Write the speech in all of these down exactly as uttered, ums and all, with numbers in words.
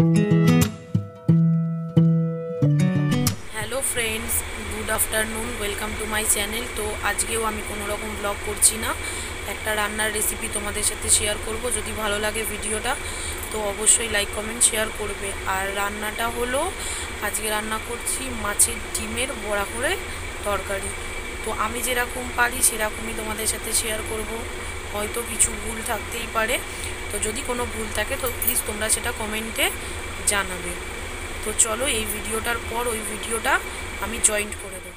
Hello friends, good afternoon, welcome to my channel. তো আজকেও আমি কোনো রকম ব্লগ করছি না, একটা রান্নার রেসিপি তোমাদের সাথে শেয়ার করব। যদি ভালো লাগে ভিডিওটা তো অবশ্যই লাইক কমেন্ট শেয়ার করবে। আর রান্নাটা হলো, আজকে রান্না করছি মাছের ডিমের বড়া করে তরকারি। তো আমি যেরকম পারি সেরকমই তোমাদের সাথে শেয়ার করব, হয়তো কিছু ভুল থাকতেই পারে। তো যদি কোনো ভুল থাকে তো প্লিজ তোমরা সেটা কমেন্টে জানাবে। তো চলো এই ভিডিওটার পর ওই ভিডিওটা আমি জয়েন্ট করে দেবো।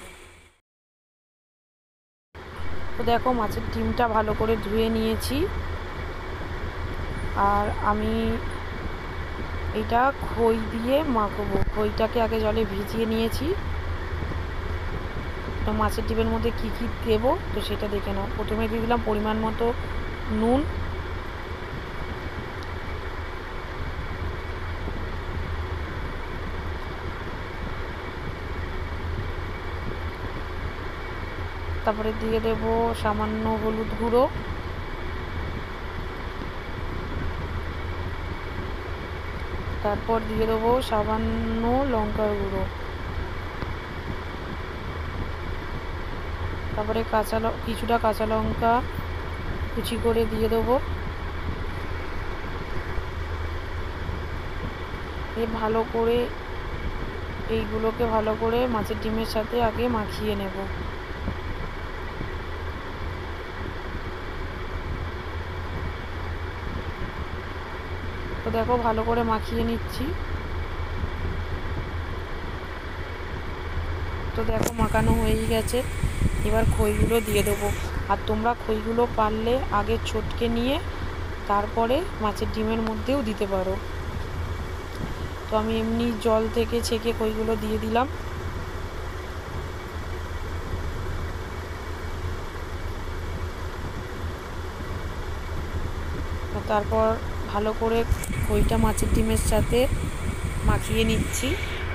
তো দেখো মাছের ডিমটা ভালো করে ধুয়ে নিয়েছি, আর আমি এটা খই দিয়ে মাখবো। খইটাকে আগে জলে ভিজিয়ে নিয়েছি। তো মাছের ডিমের মধ্যে কী কী দেবো তো সেটা দেখে নাও। প্রথমে দিয়ে দিলাম পরিমাণ মতো নুন, তারপরে দিয়ে দেব সামান্য হলুদ গুঁড়ো, তারপর দিয়ে দেবো সামান্য লঙ্কার গুঁড়ো, তারপরে কাঁচা কিছুটা কাঁচা লঙ্কা কুচি করে দিয়ে দেবো। এ ভালো করে এইগুলোকে ভালো করে মাছের ডিমের সাথে আগে মাখিয়ে নেব। তো দেখো ভালো করে মাখিয়ে নিচ্ছি। তো দেখো মাখানো হয়েই গেছে, এবার খইগুলো দিয়ে দেবো। আর তোমরা খইগুলো পারলে আগে ছটকে নিয়ে তারপরে মাছের ডিমের মধ্যেও দিতে পারো। তো আমি এমনি জল থেকে ছেঁকে খইগুলো দিয়ে দিলাম। তারপর ভালো করে খইটা মাছের ডিমের সাথে মাখিয়ে নিচ্ছি।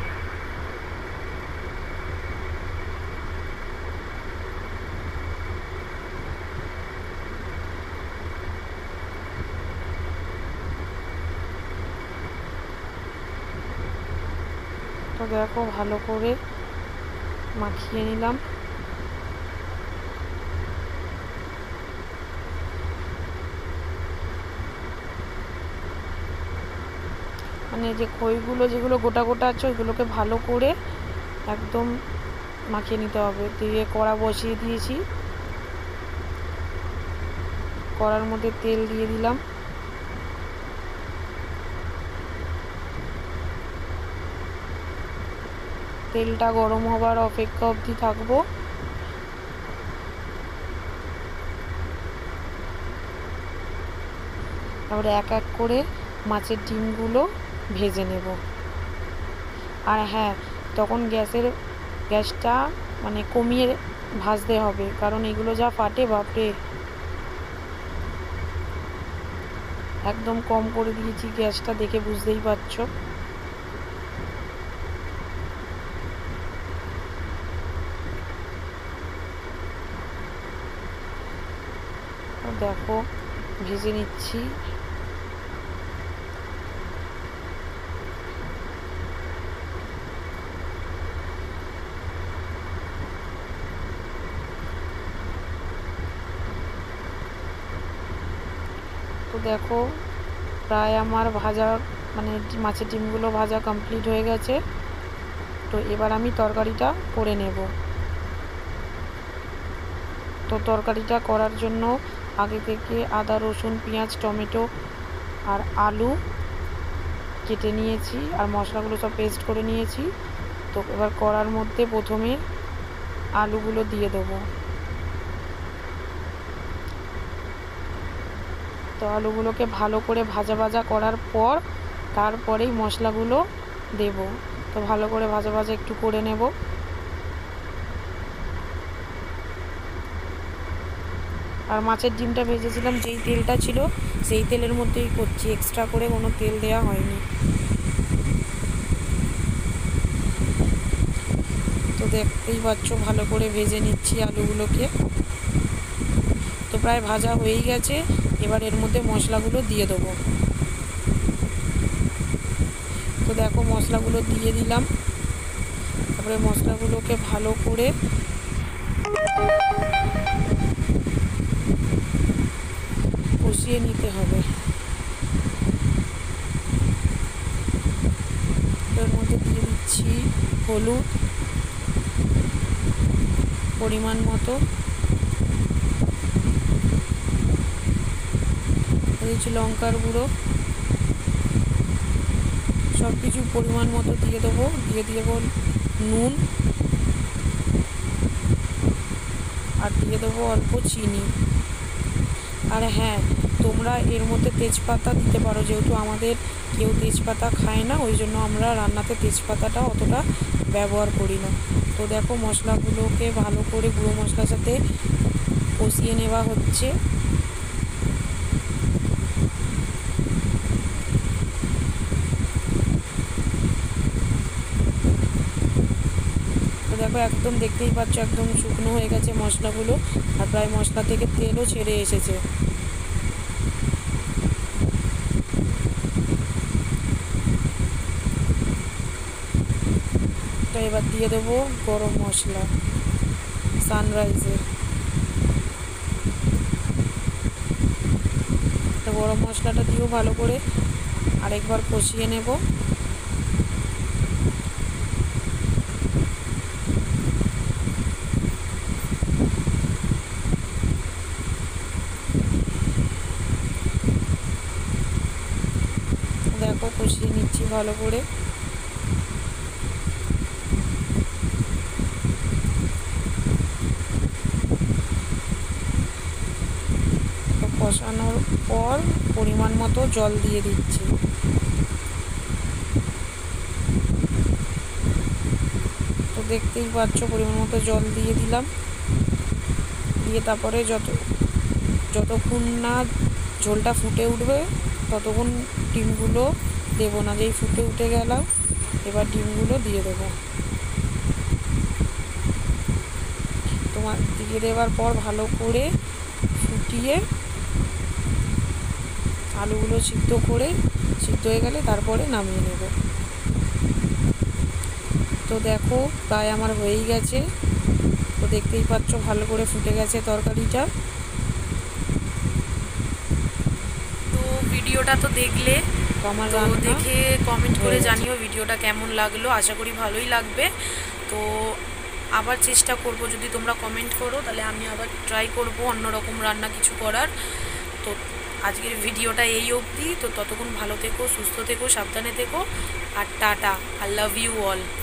তো দেখো ভালো করে মাখিয়ে নিলাম। মানে যে খইগুলো যেগুলো গোটা গোটা আছে ওইগুলোকে ভালো করে একদম মাখিয়ে নিতে হবে। দিয়ে কড়া বসিয়ে দিয়েছি, কড়ার মধ্যে তেল দিয়ে দিলাম। তেলটা গরম হবার অপেক্ষা অবধি থাকবো। তারপরে এক এক করে মাছের ডিমগুলো ভেজে নেব। আর হ্যাঁ, তখন গ্যাসের গ্যাসটা মানে কমিয়ে ভাজতে হবে, কারণ এগুলো যা ফাটে বাপরে। একদম কম করে দিয়েছি গ্যাসটা, দেখে বুঝতেই পারছো। দেখো ভেজে নিচ্ছি। তো দেখো প্রায় আমার ভাজা মানে মাছের ডিমগুলো ভাজা কমপ্লিট হয়ে গেছে। তো এবার আমি তরকারিটা করে নেব। তো তরকারিটা করার জন্য আগে থেকে আদা রসুন পেঁয়াজ টমেটো আর আলু কেটে নিয়েছি, আর মশলাগুলো সব পেস্ট করে নিয়েছি। তো এবার কড়ার মধ্যে প্রথমে আলুগুলো দিয়ে দেবো। তো আলুগুলোকে ভালো করে ভাজা ভাজা করার পর তারপরেই মশলাগুলো দেব। তো ভালো করে ভাজা ভাজা একটু করে নেব। আর মাছের ডিমটা ভেজেছিলাম যেই তেলটা ছিল সেই তেলের মধ্যেই করছি, এক্সট্রা করে কোনো তেল দেওয়া হয়নি। তো দেখতেই পাচ্ছ ভালো করে ভেজে নিচ্ছি আলুগুলোকে। তো প্রায় ভাজা হয়েই গেছে, এবার এর মধ্যে মশলাগুলো দিয়ে দেবো। দেখো মশলাগুলো দিয়ে দিলাম। তারপরে মশলাগুলোকে ভালো করে কষিয়ে নিতে হবে। এর মধ্যে দিয়ে দিচ্ছি হলুদ পরিমাণ মতো, দিচ্ছি লঙ্কার গুঁড়ো, সব কিছু পরিমাণ মতো দিয়ে দেবো। দিয়ে দিয়ে দেবো নুন, আর দিয়ে দেবো অল্প চিনি। আর হ্যাঁ, তোমরা এর মধ্যে তেজপাতা দিতে পারো, যেহেতু আমাদের কেউ তেজপাতা খায় না, ওই জন্য আমরা রান্নাতে তেজপাতাটা অতটা ব্যবহার করি না। তো দেখো মশলাগুলোকে ভালো করে গুঁড়ো মশলার সাথে কষিয়ে নেওয়া হচ্ছে। তো দেখো একদম দেখতেই পাচ্ছ একদম শুকনো হয়ে গেছে মশলাগুলো, আর প্রায় মশলা থেকে তেলও ছেড়ে এসেছে। তো এবার দিয়ে দেবো গরম মশলা সানরাইজের। তো গরম মশলাটা দিয়েও ভালো করে আরেকবার কষিয়ে নেব। দেখো কষিয়ে নিচ্ছি ভালো করে। কষানোর পর পরিমাণ মতো জল দিয়ে দিচ্ছি। তো দেখতেই পাচ্ছ পরিমাণ মতো জল দিয়ে দিলাম। দিয়ে তারপরে যত যতক্ষণ না ঝোলটা ফুটে উঠবে ততক্ষণ ডিমগুলো দেবো না। যেই ফুটে উঠে গেলাম এবার ডিমগুলো দিয়ে দেবো। তোমার দিয়ে দেওয়ার পর ভালো করে ফুটিয়ে আলুগুলো সিদ্ধ করে সিদ্ধ হয়ে গেলে তারপরে নামিয়ে নেব। তো দেখো প্রায় আমার হয়েই গেছে। তো দেখতেই পাচ্ছ ভালো করে ফুটে গেছে তরকারিটা। তো ভিডিওটা তো দেখলে, আমার দেখে কমেন্ট করে জানিও ভিডিওটা কেমন লাগলো। আশা করি ভালোই লাগবে। তো আবার চেষ্টা করব, যদি তোমরা কমেন্ট করো তাহলে আমি আবার ট্রাই করব অন্যরকম রান্না কিছু করার। তো আজকের ভিডিওটা এই অবধি। তো ততক্ষণ ভালো থেকো, সুস্থ থেকো, সাবধানে থেকো, আর টাটা। I love you all.